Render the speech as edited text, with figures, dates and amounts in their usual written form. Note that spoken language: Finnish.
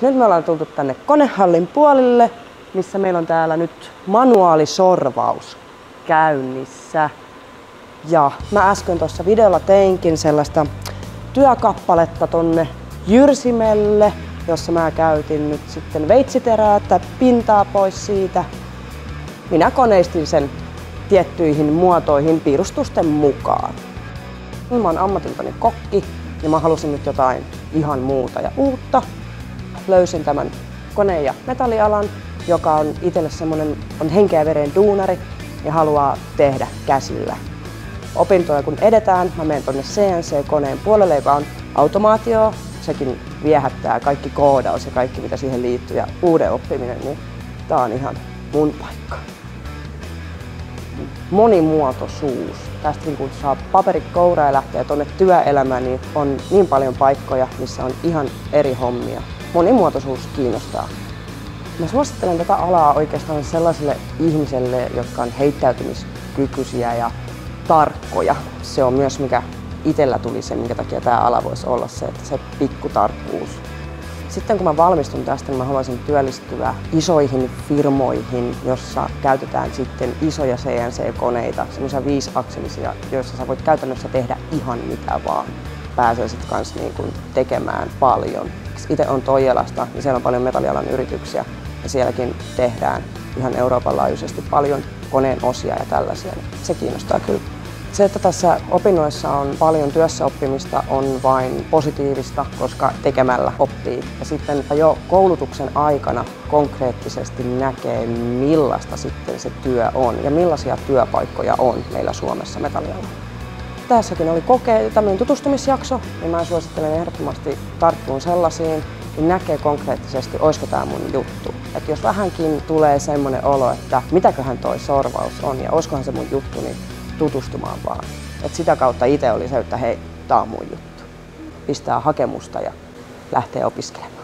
Nyt me ollaan tultu tänne konehallin puolelle, missä meillä on täällä nyt manuaalisorvaus käynnissä. Ja mä äsken tuossa videolla teinkin sellaista työkappaletta tonne jyrsimelle, jossa mä käytin nyt sitten veitsiterää tai pintaa pois siitä. Minä koneistin sen tiettyihin muotoihin piirustusten mukaan. Mä oon ammatiltani kokki ja mä halusin nyt jotain ihan muuta ja uutta. Löysin tämän kone- ja metallialan, joka on itselle semmonen, on henkeä ja veren duunari ja haluaa tehdä käsillä. Opintoja kun edetään, mä menen tonne CNC-koneen puolelle, joka on automaatio. Sekin viehättää kaikki koodaus ja kaikki mitä siihen liittyy ja uuden oppiminen, niin tää on ihan mun paikka. Monimuotoisuus. Tästä kun saa paperit kouraa ja lähtee tuonne työelämään, niin on niin paljon paikkoja, missä on ihan eri hommia. Monimuotoisuus kiinnostaa. Mä suosittelen tätä alaa oikeastaan sellaisille ihmisille, jotka on heittäytymiskykyisiä ja tarkkoja. Se on myös mikä itsellä tuli se, minkä takia tämä ala voisi olla se, että se pikkutarkkuus. Sitten kun mä valmistun tästä, niin mä haluaisin työllistyä isoihin firmoihin, jossa käytetään sitten isoja CNC-koneita, semmoisia 5-akselisia, joissa sä voit käytännössä tehdä ihan mitä vaan. Pääsee sitten kanssa niin kuin tekemään paljon. Itse on Toijalasta, niin siellä on paljon metallialan yrityksiä ja sielläkin tehdään ihan Euroopan laajuisesti paljon koneen osia ja tällaisia. Se kiinnostaa kyllä. Se, että tässä opinnoissa on paljon työssäoppimista, on vain positiivista, koska tekemällä oppii. Ja sitten jo koulutuksen aikana konkreettisesti näkee, millaista sitten se työ on ja millaisia työpaikkoja on meillä Suomessa metallialalla. Tässäkin oli tämmöinen tutustumisjakso, niin mä suosittelen ehdottomasti tarttuun sellaisiin, niin näkee konkreettisesti, olisiko tämä mun juttu. Et jos vähänkin tulee semmoinen olo, että mitäköhän toi sorvaus on ja olisikohan se mun juttu, niin tutustumaan vaan. Et sitä kautta itse oli se, että hei, tää on mun juttu. Pistää hakemusta ja lähtee opiskelemaan.